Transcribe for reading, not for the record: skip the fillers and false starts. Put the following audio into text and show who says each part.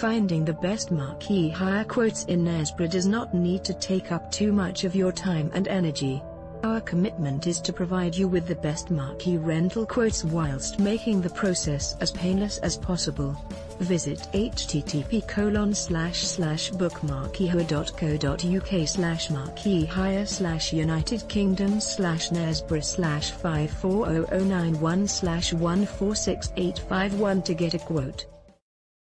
Speaker 1: Finding the best marquee hire quotes in Knaresborough does not need to take up too much of your time and energy. Our commitment is to provide you with the best marquee rental quotes whilst making the process as painless as possible. Visit http://bookmarqueehire/marquee hire/United Kingdom/Knaresborough/54091/146851 to get a quote.